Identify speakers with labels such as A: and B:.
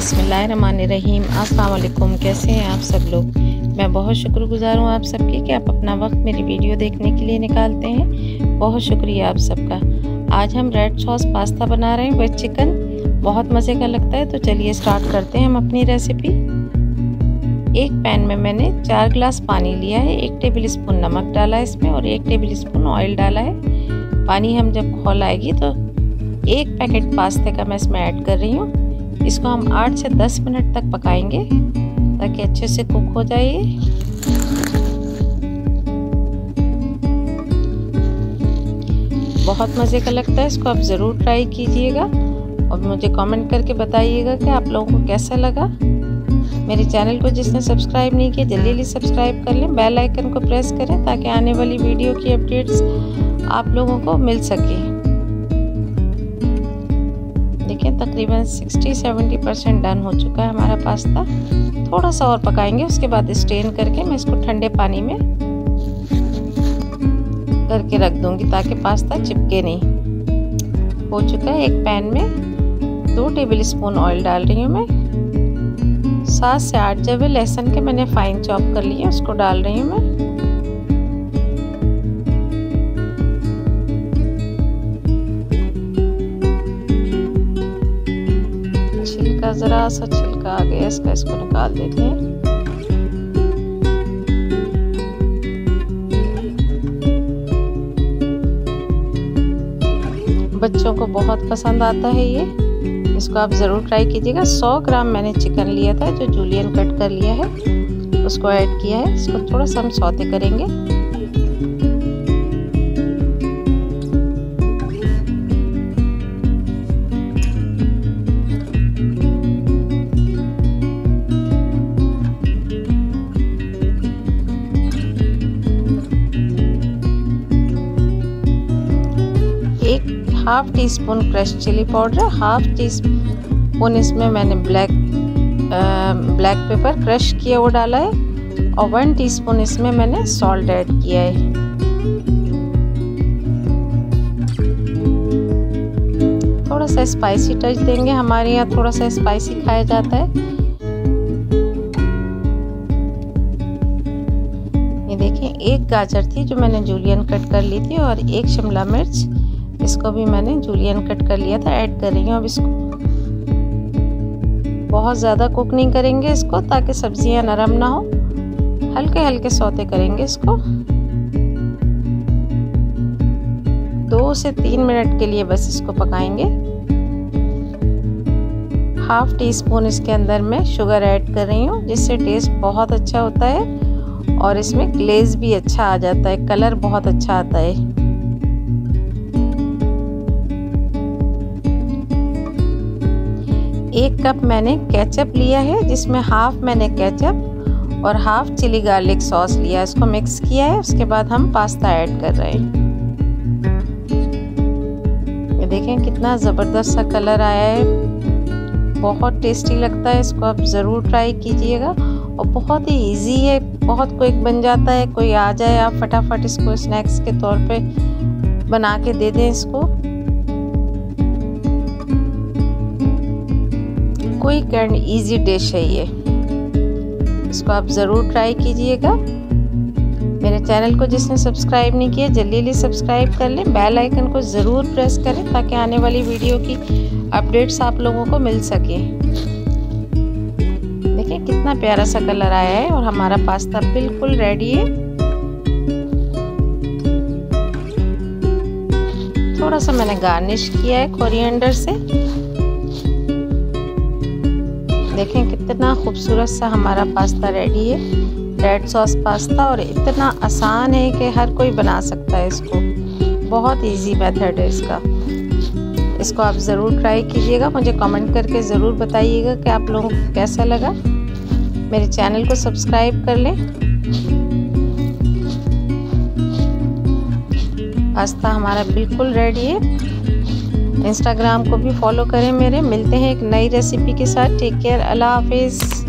A: बिस्मिल्लाहिर्रहमानिर्रहीम। अस्सलाम वालेकुम। कैसे हैं आप सब लोग? मैं बहुत शुक्रगुज़ार हूँ आप सबकी कि आप अपना वक्त मेरी वीडियो देखने के लिए निकालते हैं। बहुत शुक्रिया आप सबका। आज हम रेड सॉस पास्ता बना रहे हैं विद चिकन। बहुत मज़े का लगता है। तो चलिए स्टार्ट करते हैं हम अपनी रेसिपी। एक पैन में मैंने 4 गिलास पानी लिया है, 1 टेबल स्पून नमक डाला है इसमें और 1 टेबल स्पून ऑयल डाला है। पानी हम जब खौल आएगी तो 1 पैकेट पास्ते का मैं इसमें ऐड कर रही हूँ। इसको हम 8 से 10 मिनट तक पकाएंगे ताकि अच्छे से कुक हो जाए। बहुत मज़े का लगता है, इसको आप ज़रूर ट्राई कीजिएगा और मुझे कमेंट करके बताइएगा कि आप लोगों को कैसा लगा। मेरे चैनल को जिसने सब्सक्राइब नहीं किया जल्दी जल्दी सब्सक्राइब कर लें, बेल आइकन को प्रेस करें ताकि आने वाली वीडियो की अपडेट्स आप लोगों को मिल सके। देखिए तकरीबन 60-70% डन हो चुका है हमारा पास्ता। थोड़ा सा और पकाएंगे, उसके बाद स्ट्रेन करके मैं इसको ठंडे पानी में करके रख दूंगी ताकि पास्ता चिपके नहीं। हो चुका है। एक पैन में 2 टेबल स्पून ऑयल डाल रही हूँ मैं। 7 से 8 जवे लहसुन के मैंने फाइन चॉप कर लिए, उसको डाल रही हूँ मैं। छिलका जरा सा छिलका आ गया इसका, इसको निकाल देते हैं। बच्चों को बहुत पसंद आता है ये, इसको आप ज़रूर ट्राई कीजिएगा। 100 ग्राम मैंने चिकन लिया था जो जूलियन कट कर लिया है, उसको ऐड किया है। इसको थोड़ा सा हम सौते करेंगे। Half teaspoon crush chilli powder, half teaspoon इसमें मैंने ब्लैक पेपर क्रश किया वो डाला है और 1 टीस्पून इसमें मैंने सॉल्ट ऐड किया है। थोड़ा सा स्पाइसी टच देंगे, हमारे यहाँ थोड़ा सा स्पाइसी खाया जाता है। ये देखिए 1 गाजर थी जो मैंने जूलियन कट कर ली थी और 1 शिमला मिर्च, इसको भी मैंने जूलियन कट कर लिया था, ऐड कर रही हूँ। अब इसको बहुत ज़्यादा कुक नहीं करेंगे इसको ताकि सब्जियां नरम ना हो, हल्के हल्के सौते करेंगे इसको। 2 से 3 मिनट के लिए बस इसको पकाएंगे। हाफ टी स्पून इसके अंदर मैं शुगर ऐड कर रही हूँ जिससे टेस्ट बहुत अच्छा होता है और इसमें ग्लेज भी अच्छा आ जाता है, कलर बहुत अच्छा आता है। 1 कप मैंने केचप लिया है जिसमें हाफ मैंने केचप और हाफ चिली गार्लिक सॉस लिया, इसको मिक्स किया है। उसके बाद हम पास्ता ऐड कर रहे हैं। ये देखें कितना ज़बरदस्त सा कलर आया है, बहुत टेस्टी लगता है। इसको आप ज़रूर ट्राई कीजिएगा और बहुत ही इजी है, बहुत क्विक बन जाता है। कोई आ जाए आप फटाफट इसको स्नैक्स के तौर पे बना के दे दें इसको। क्विक एंड इजी डिश है ये, इसको आप ज़रूर ट्राई कीजिएगा। मेरे चैनल को जिसने सब्सक्राइब नहीं किया जल्दी जल्दी सब्सक्राइब कर लें, बेल आइकन को ज़रूर प्रेस करें ताकि आने वाली वीडियो की अपडेट्स आप लोगों को मिल सके। देखिए कितना प्यारा सा कलर आया है और हमारा पास्ता बिल्कुल रेडी है। थोड़ा सा मैंने गार्निश किया है कोरिएंडर से। देखें कितना खूबसूरत सा हमारा पास्ता रेडी है, रेड सॉस पास्ता, और इतना आसान है कि हर कोई बना सकता है इसको। बहुत इजी मेथड है इसका। इसको आप ज़रूर ट्राई कीजिएगा, मुझे कमेंट करके ज़रूर बताइएगा कि आप लोगों को कैसा लगा। मेरे चैनल को सब्सक्राइब कर लें। पास्ता हमारा बिल्कुल रेडी है। इंस्टाग्राम को भी फॉलो करें मेरे। मिलते हैं एक नई रेसिपी के साथ। टेक केयर, अल्लाह हाफिज़।